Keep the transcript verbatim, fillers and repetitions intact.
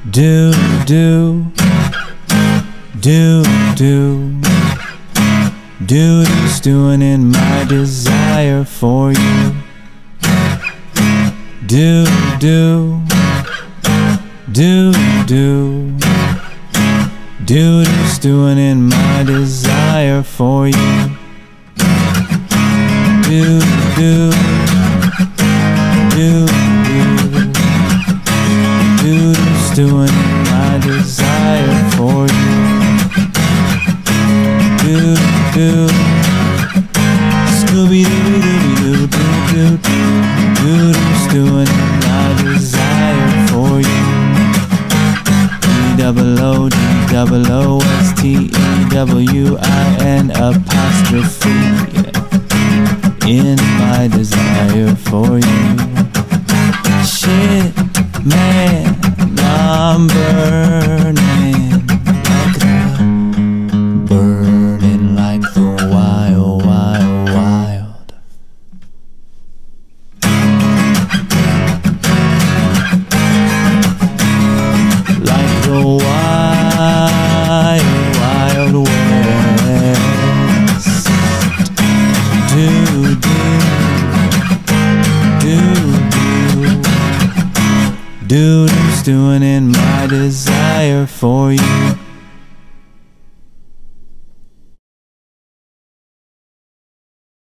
Do, do, do, do, Doodoostewin in my desire for you. Do, do, do, do, Doodoostewin in my desire for you. Do, do, do, do, Doodoostewin in my desire for you. Do, do, Scooby Dooby Doo Doo Doo Doo, Doodoostewin in my desire for you. D double O D double O S T E W I N apostrophe in my desire for you. Shit, man, I'm burning like the, burning like the wild, wild, wild. Like the wild, wild west. Do, do, do, do, Doodoostewin in my desire for you.